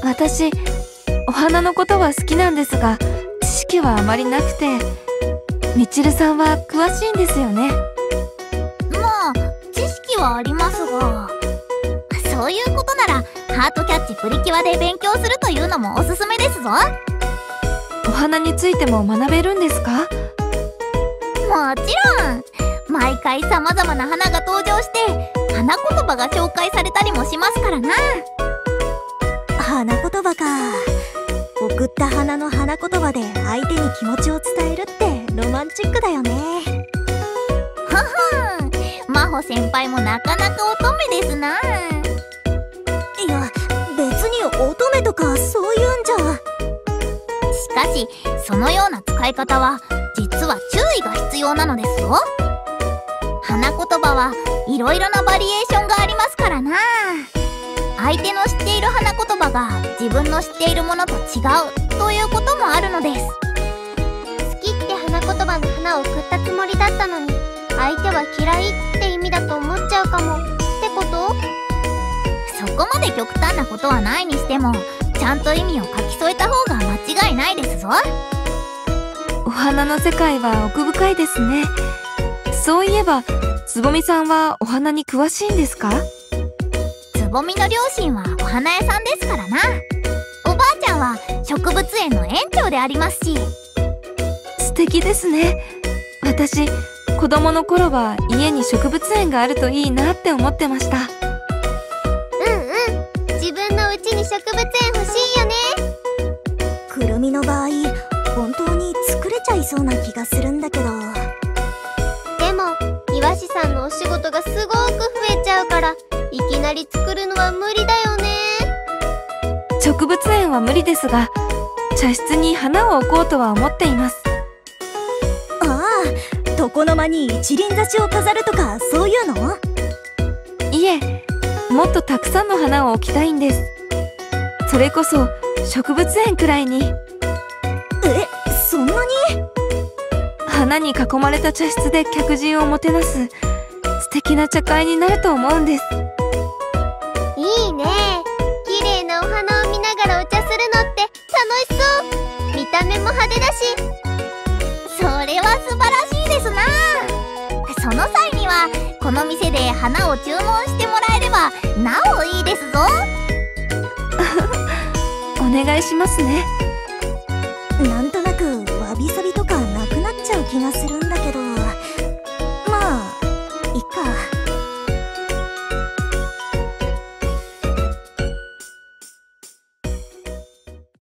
私、お花のことは好きなんですが、知識はあまりなくて。みちるさんは詳しいんですよね。 まあ、知識はありますが、そういうことならハートキャッチプリキュアで勉強するというのもおすすめですぞ。 お花についても学べるんですか？ もちろん。毎回様々な花が登場して花言葉が紹介されたりもしますからな。 花言葉か。送った花の花言葉で相手に気持ちを伝えるってロマンチックだよね。 ははん、真帆先輩もなかなか乙女ですな。 いや、別に乙女とかそういうんじゃ。 しかしそのような使い方は実は注意が必要なのですよ。花言葉はいろいろなバリエーションがありますからな。相手の知っている花言葉が自分の知っているものと違うということもあるのです。 好きって花言葉の花を送ったつもりだったのに、相手は嫌いって意味だと思っちゃうかもってこと？ そこまで極端なことはないにしても、ちゃんと意味を書き添えた方が間違いないですぞ。 お花の世界は奥深いですね。そういえば、つぼみさんはお花に詳しいんですか？ つぼみの両親はお花屋さんですからな。おばあちゃんは植物園の園長でありますし。 素敵ですね。私、子供の頃は家に植物園があるといいなって思ってました。 自分の家に植物園欲しいよね。 くるみの場合、本当に作れちゃいそうな気がするんだけど。 でも岩師さんのお仕事がすごく増えちゃうから、いきなり作るのは無理だよね。 植物園は無理ですが、茶室に花を置こうとは思っています。 ああ、床の間に一輪挿しを飾るとかそういうの？ いえ、もっとたくさんの花を置きたいんです。それこそ植物園くらいに。 そんなに？ 花に囲まれた茶室で客人をもてなす素敵な茶会になると思うんです。 いいね。綺麗なお花を見ながらお茶するのって楽しそう。見た目も派手だし。 それは素晴らしいですな。その際にはこの店で花を注文してもらえればなおいいですぞ。 お願いしますね。 なんとなくわびさびとかなくなっちゃう気がする。